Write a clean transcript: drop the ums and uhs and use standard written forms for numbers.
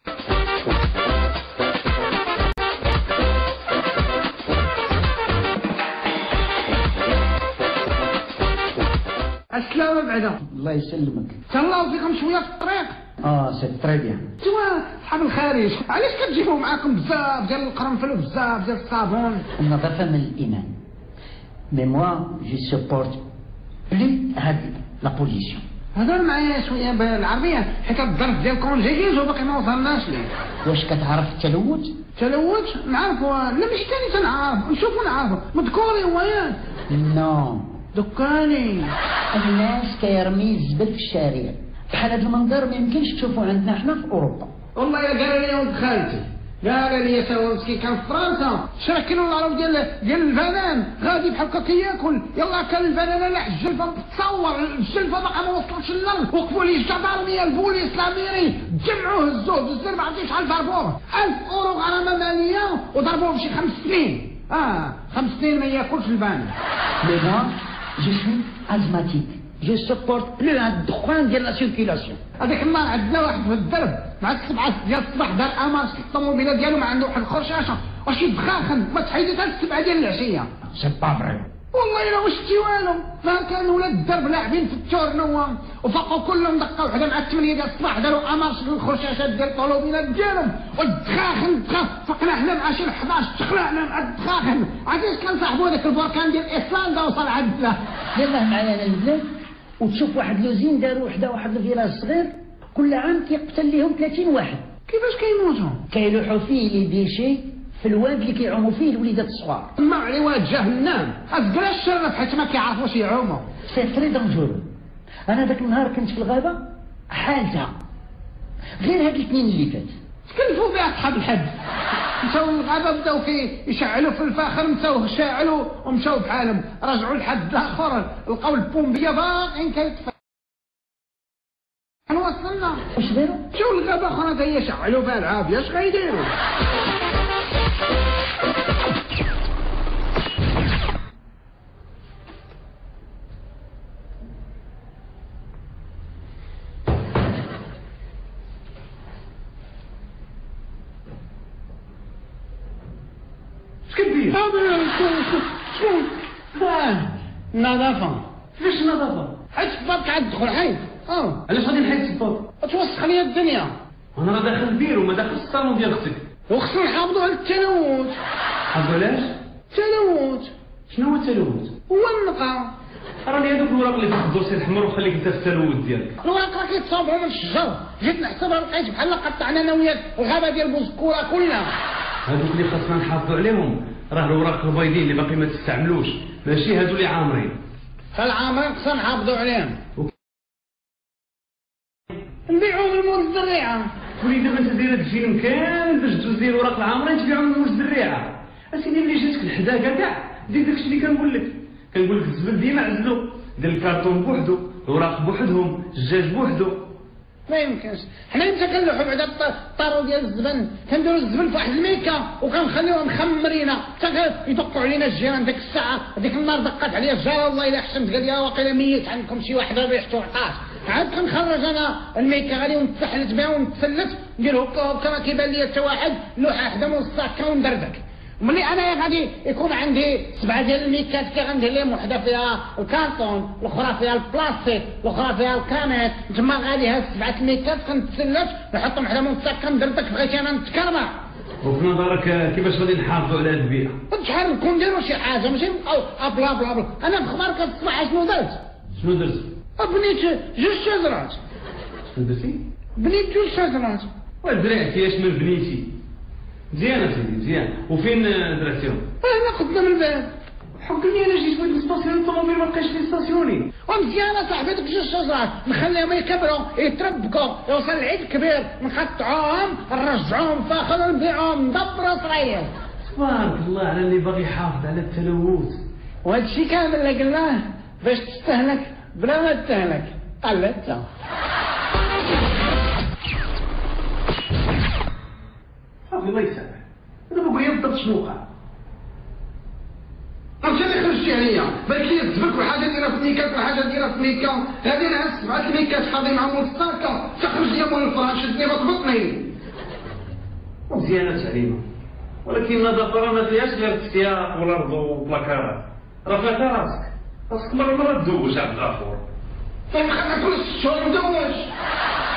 السلامة بعدا. الله يسلمك. تهلاو فيكم شوية في الطريق. سي تري بيان. انتوا صحاب الخارج علاش كتجيبوا معاكم بزاف ديال القرنفل وبزاف ديال الصابون؟ النظافة من الإيمان. مي موا جو سوبورت بلي هاد لا بوليسيون. هضر معايا شوية بالعربية حيت الظرف ديال كونجيكيز وباقي ما وصلناش ليه. واش كتعرف التلوث؟ تلوث نعرفو، لا ماشي تاني تنعرف، نشوفو نعرفو، مذكوري هو ياك؟ نو. دكاني. الناس كيرمي الزبل في الشارع، بحال هاد المنظر ما يمكنش تشوفوه عندنا حنا في أوروبا. والله يا قال لي ولد خالتي، قال لي سوا مسكين كان في فرنسا شاكين العرب ديال البنان غادي بحال هكا كياكل، يلا كان البنان لا الجلفه تصور الجلفه باقا ما وصلتش للنار، وقفوا ليه الجدارميه البوليس الاميري جمعوه هزوه بالزر ما عرفتش شحال ضربوه 1000 اورو غرامه ماليه وضربوه بشي 5 سنين. 5 سنين ما ياكلش البنان. مي موا جو سوي ازماتيك، جو سوبورت بلو هاد الدخان ديال لا سيركيلاسيون. هذاك النهار عندنا واحد في الدرب مع 7 ديال الصباح دار امارس الطوموبيله ديالو ما عنده واحد الخرشاشه واش يتخاخن ما تحيدت حتى 7 ديال العشيه. سي با فري. والله الا واش شتي والو، ما كانوا ولاد الدرب لاعبين في التورنوا وفقوا كلهم دقه وحده مع 8 ديال الصباح داروا امارس الخرشاشات ديال الطوموبيلات ديالهم وتخاخن فقنا حنا مع شي 11 تخلعنا مع التخاخن. عرفتي كان صاحبو هذاك البركان ديال ايسلندا وصل عندنا. يلاه معايا البلاد وتشوف واحد لوزين داروا واحد الفيلاج صغير كل عام كيقتل ليهم 30 واحد. كيفاش كيموتوا؟ كيلوحوا فيه لي ديشي في الواد اللي كيعوموا فيه الوليدات الصغار. ما على واد جهنم، أزقلا الشرف حيت ما كيعرفوش يعوموا. سي تري دونجورو. أنا ذاك النهار كنت في الغابة حالتها غير هاد الاثنين اللي فات. تكلفوا بها صحاب الحد. مشاو للغابة بداو يشعلوا في الفاخر، مشاو شاعلوا ومشاو بحالهم، رجعوا لحد الآخر لقاو البومبية باقيين كيطفوا. وصلنا. واش داروا؟ مشاو للغابة أخرى تا هي شعلوا بها العافية، اش غيديروا؟ كدير؟ النظافة. كيفاش النظافة؟ حيت الصباط عاد تدخل حيت. علاش غادي نحيد الصباط؟ توسخ ليا الدنيا. انا راه داخل البيرو ما داخلش الصالون ديال اختك. وخصنا نحافظوا على التلوث. حافظوا علاش؟ التلوث. شنو هو التلوث؟ هو النقا. راني هذوك الوراق اللي في الدوسي الحمر وخليك انت في التلوث ديالك. الوراق راه كيتصاوبوا من الشجر، جيت نحسبها لقيت بحال قطعنا انا وياك الغابه ديال بوزكوره كلها. هذوك اللي خاصنا نحافظوا عليهم راه الوراق البيضين اللي باقي ما تستعملوش، ماشي هادو اللي عامرين. فالعامرين خصنا نحافظوا عليهم. نبيعوهم لمول الزريعه. ولي دابا انت داير هاد الفيلم كامل باش تجوز ديال الوراق العامرين تبيعهم لمول الزريعه. اسيدي ملي جاتك الحداقه كاع دير داكشي اللي كنقول لك الزبل ديما عزلو، دير الكارطون بوحدو، الوراق بوحدهم، الدجاج بوحدو. ما يمكنش، حنا امتى كنلوحو بعدا الطارو ديال الزبن، كنديرو الزبن في واحد الميكا وكنخليوهم مخمرين حتى يدقوا علينا الجيران. ديك الساعه ديك النهار دقات عليا الجاره الله الا حشمت قال لي واقيلا ميت عندكم شي واحد ريحته عطاش. عاد كنخرج انا الميكا غادي ونتسحلت بها ونتسلت ندير هكا ما كيبان لي حتى واحد لوحه واحده من الساكه وندردك. ملي انا غادي يكون عندي 7 ديال الميكات كغندير لهم وحده فيها الكارطون، الاخرى فيها البلاستيك، الاخرى فيها الكانيت، تما غادي هاد 7 الميكات كنتسلف نحطهم وحده من الساكه ندردك بغيت انا نتكرمع. وفي نظرك كيفاش غادي نحافظوا على هاد البيئه؟ شحال نكون نديروا شي حاجه ماشي نبقاو بلا بلا بلا. انا بخبارك هاد الصباح شنو درت؟ شنو درت؟ بنيت 2 شجرات. شنو درتي؟ بنيت 2 شجرات. ودرعتي اش من بنيتي؟ مزيان سيدي مزيان. وفين درتيهم؟ انا قدام الباب. حكمني انا جيت بغيت نستاسيوني الطوموبيل ما بقاش لي ستاسيوني. ومزيانه صاحبي ديك 2 شجرات نخليهم يكبروا يتربكوا يوصل العيد كبير نقطعوهم نرجعوهم فاخر نبيعوهم ندبروا صغير. تبارك الله على اللي باغي يحافظ على التلوث. وهذا الشيء كامل اللي قلناه باش تستهلك بلا ما تستهلك قلتها. صافي الله يسامح. دابا قول لي بالضبط شنو وقع. ماشي اللي خرجتي عليا بالك لي الزبك وحاجه دايره في ميكات وحاجه دايره في ميكا. هذه ناس 7 الميكات حاضي مع مول الساكه تخرج لي مول الفراش شدني بطبطني. مزيانه تعليمه، ولكن دابا ما فيهاش غير التسياق والارض والبلاكارات، راه فيها راسك مرة تزوج عبد الغفور. طيب خلينا كل 6 شهور ندوج.